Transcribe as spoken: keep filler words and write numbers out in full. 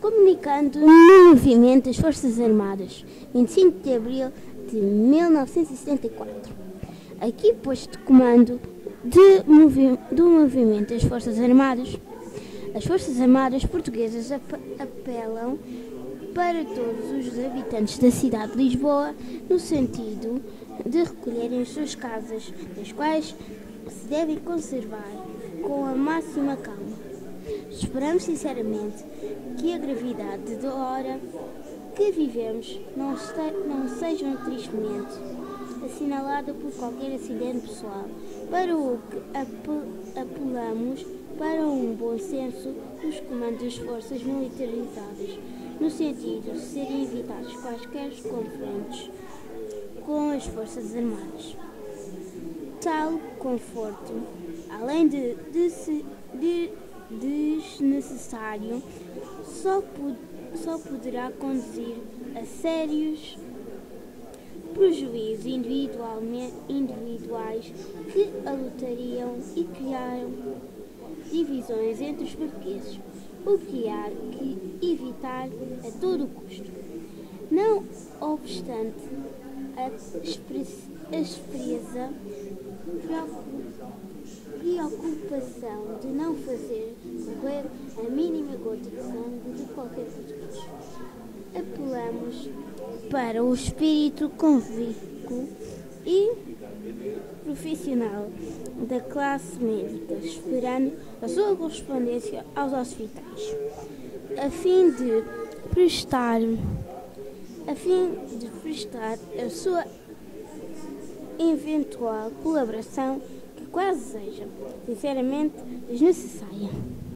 comunicando no movimento das Forças Armadas, vinte e cinco de abril de mil novecentos e setenta e quatro. Aqui posto de comando de movi do movimento das Forças Armadas. As Forças Armadas Portuguesas ap apelam para todos os habitantes da cidade de Lisboa no sentido de recolherem as suas casas, das quais se devem conservar com a máxima calma. Esperamos sinceramente que a gravidade da hora que vivemos não, não seja um tristemente assinalada por qualquer acidente pessoal, para o que apel apelamos para um bom senso dos comandos das forças militarizadas, no sentido de serem evitados quaisquer confrontos com as Forças Armadas. Tal conforto, além de, de, de desnecessário, só, pod, só poderá conduzir a sérios prejuízos individuais que alutariam e criaram divisões entre os portugueses, o que há que evitar a todo custo. Não obstante a expressa preocupação de não fazer correr a mínima gota de sangue de qualquer português, apelamos para o espírito convicto e profissional da classe médica, esperando a sua correspondência aos hospitais, a fim de prestar, a fim de prestar a sua eventual colaboração, que quase seja, sinceramente, desnecessária.